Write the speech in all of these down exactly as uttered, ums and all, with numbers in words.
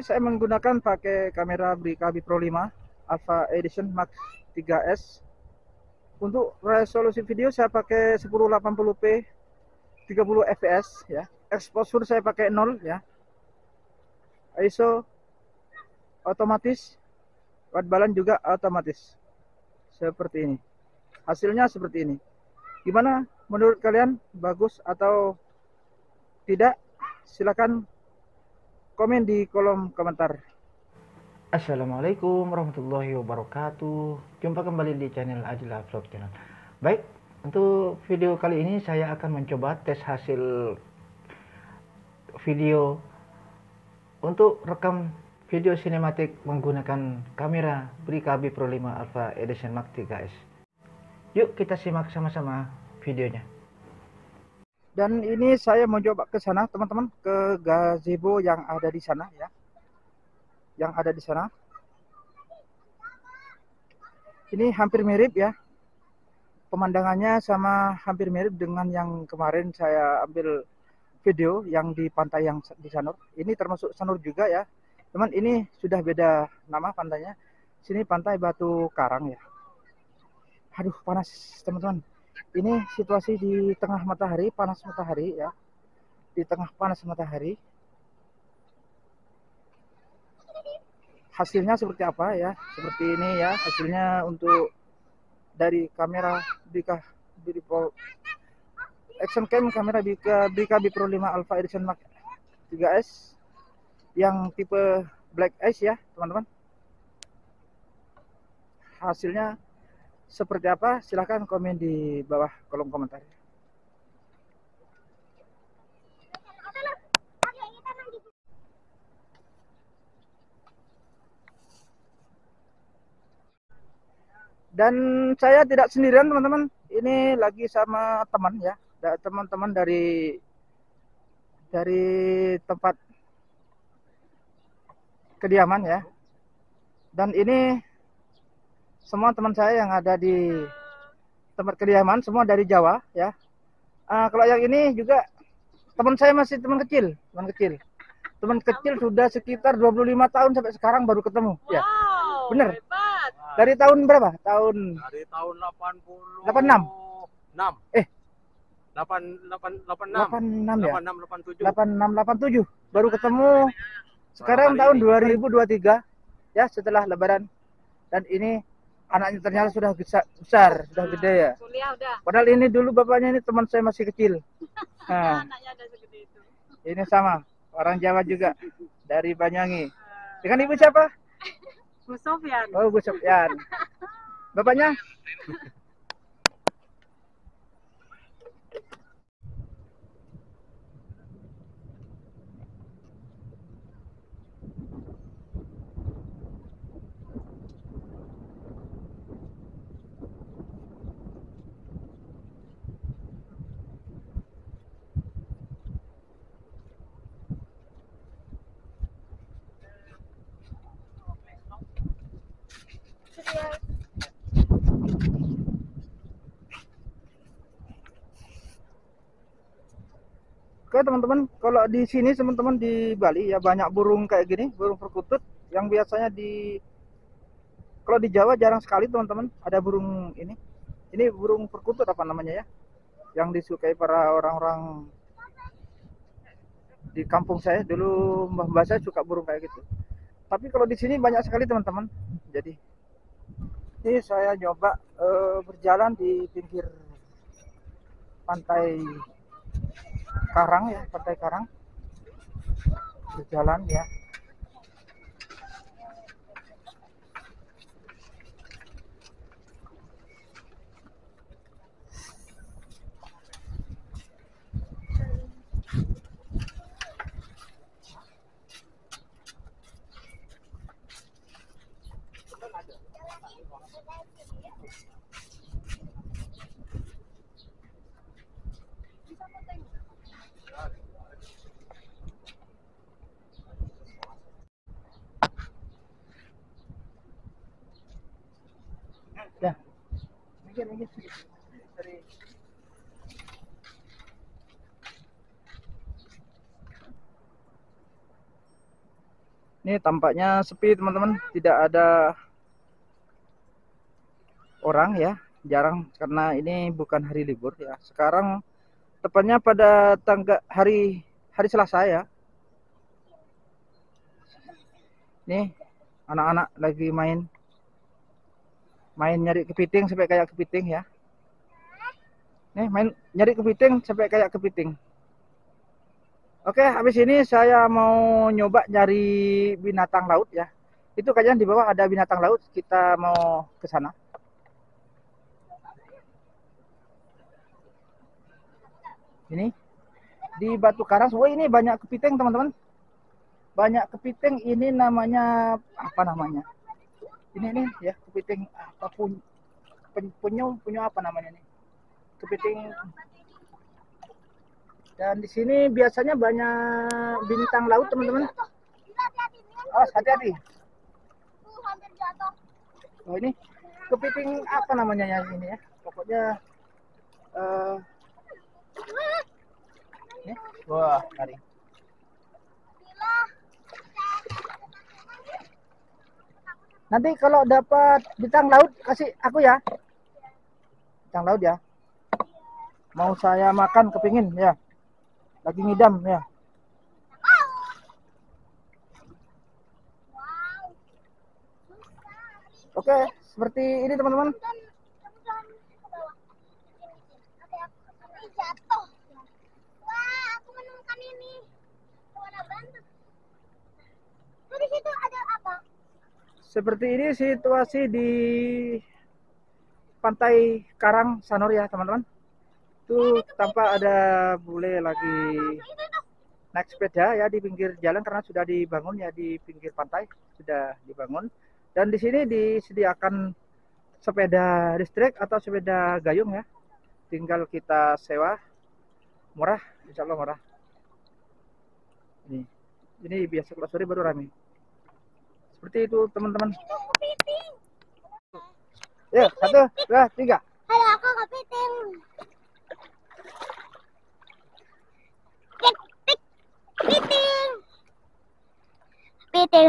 saya menggunakan pakai kamera Brica B Pro lima Alpha Edition Mark tiga S. Untuk resolusi video saya pakai sepuluh delapan puluh p tiga puluh F P S ya. Exposure saya pakai nol ya. I S O otomatis, white balance juga otomatis. Seperti ini. Hasilnya seperti ini. Gimana menurut kalian? Bagus atau tidak? Silakan komen di kolom komentar. Assalamualaikum warahmatullahi wabarakatuh. Jumpa kembali di channel Adila Vlog Channel. Baik, untuk video kali ini saya akan mencoba tes hasil video untuk rekam video sinematik menggunakan kamera Brica B Pro lima Alpha Edition Mark tiga S. Yuk kita simak sama-sama videonya. Dan ini saya mau coba ke sana, teman-teman, ke gazebo yang ada di sana ya. Yang ada di sana. Ini hampir mirip ya. Pemandangannya sama hampir mirip dengan yang kemarin saya ambil video yang di pantai yang di Sanur. Ini termasuk Sanur juga ya. Teman, ini sudah beda nama pantainya. Sini pantai Batu Karang ya. Aduh, panas teman-teman. Ini situasi di tengah matahari, panas matahari ya. Di tengah panas matahari. Hasilnya seperti apa ya? Seperti ini ya hasilnya untuk dari kamera Brica B Pro Action Cam kamera Brica Brica B Pro lima Alpha Edition Mark tiga S yang tipe Black Ice ya, teman-teman. Hasilnya seperti apa? Silahkan komen di bawah kolom komentar. Dan saya tidak sendirian, teman-teman. Ini lagi sama teman ya, teman-teman dari dari tempat kediaman ya. Dan ini semua teman saya yang ada di tempat kediaman semua dari Jawa ya. Uh, kalau yang ini juga teman saya masih teman kecil, teman kecil. Teman kecil sudah sekitar dua puluh lima tahun sampai sekarang baru ketemu. Wow, ya. Bener. Hebat. Dari tahun berapa? Tahun Dari tahun delapan puluh delapan puluh enam. Eh, delapan delapan delapan enam. delapan puluh enam ya? delapan enam delapan tujuh. delapan puluh enam delapan puluh tujuh baru ketemu. Sekarang tahun dua ribu dua puluh tiga ya, setelah lebaran. Dan ini anaknya ternyata sudah besar, besar sudah gede ya. Kuliah udah. Padahal ini dulu bapaknya ini teman saya masih kecil. Nah, anaknya ada segede itu. Ini sama, orang Jawa juga dari Banyuwangi. Dengan ibu siapa? Bu Sofyan. Oh, Bu Sofyan. Bapaknya? Oke teman-teman, kalau di sini teman-teman di Bali ya banyak burung kayak gini, burung perkutut yang biasanya di kalau di Jawa jarang sekali teman-teman ada burung ini. Ini burung perkutut apa namanya ya? Yang disukai para orang-orang di kampung saya dulu, mbah-mbah saya suka burung kayak gitu. Tapi kalau di sini banyak sekali teman-teman. Jadi ini saya coba uh, berjalan di pinggir pantai Karang ya, pantai Karang, berjalan ya. Ya, mikir mikir dari Ini tampaknya sepi teman-teman, tidak ada orang ya, jarang karena ini bukan hari libur ya. Sekarang tepatnya pada tanggal hari hari Selasa ya. Nih anak-anak lagi main main nyari kepiting sampai kayak kepiting ya. Nih main nyari kepiting sampai kayak kepiting. Oke, habis ini saya mau nyoba nyari binatang laut ya. Itu kayaknya di bawah ada binatang laut, kita mau ke sana. Ini di Batu Karang. Oh, ini banyak kepiting, teman-teman. Banyak kepiting, ini namanya apa namanya? Ini nih ya, kepiting apa pun penyu, penyu apa namanya nih? Kepiting. Dan di sini biasanya banyak bintang laut, teman-teman. Oh, hati-hati. Oh, ini kepiting apa namanya ya ini ya? Pokoknya uh, ini. Wah, mari. Nanti kalau dapat bintang laut kasih aku ya. Bintang laut ya. Mau saya makan kepingin ya. Lagi ngidam ya. Oke, seperti ini teman-teman. Seperti ini situasi di Pantai Karang Sanur ya teman-teman. Itu tampak ada bule lagi naik sepeda ya di pinggir jalan karena sudah dibangun ya di pinggir pantai, sudah dibangun. Dan di sini disediakan sepeda listrik atau sepeda gayung ya. Tinggal kita sewa, murah, insya Allah murah. Ini, ini biasa kalau sore baru ramai. Seperti itu teman-teman. Ya, satu, dua, tiga. Halo, aku kepiting. Pik, pik, piting. Piting.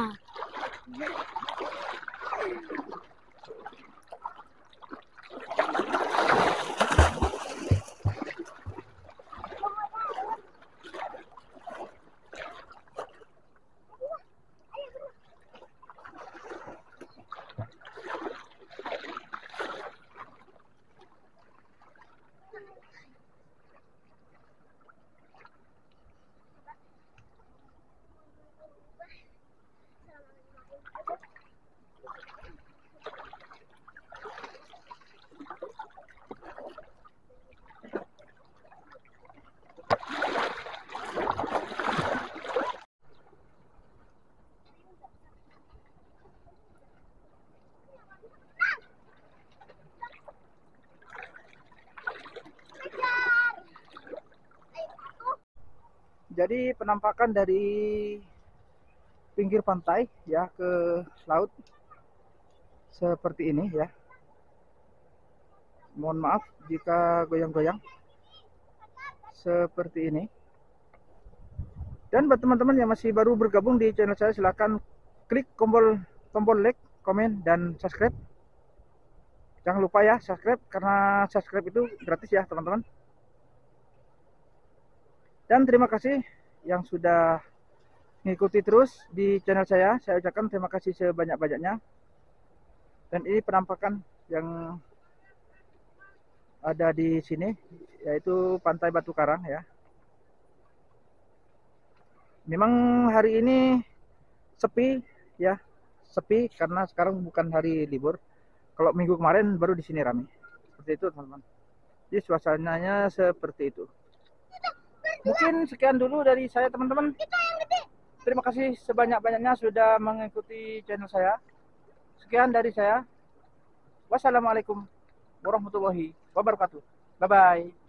Jadi penampakan dari pinggir pantai ya ke laut seperti ini ya. Mohon maaf jika goyang-goyang seperti ini. Dan buat teman-teman yang masih baru bergabung di channel saya, silahkan klik tombol tombol like, komen, dan subscribe. Jangan lupa ya subscribe karena subscribe itu gratis ya teman-teman. Dan terima kasih yang sudah mengikuti terus di channel saya. Saya ucapkan terima kasih sebanyak-banyaknya. Dan ini penampakan yang ada di sini, yaitu Pantai Batu Karang ya. Memang hari ini sepi ya, sepi karena sekarang bukan hari libur. Kalau minggu kemarin baru di sini ramai. Seperti itu teman-teman. Jadi suasananya seperti itu. Mungkin sekian dulu dari saya teman-teman. Terima kasih sebanyak-banyaknya sudah mengikuti channel saya. Sekian dari saya. Wassalamualaikum warahmatullahi wabarakatuh. Bye-bye.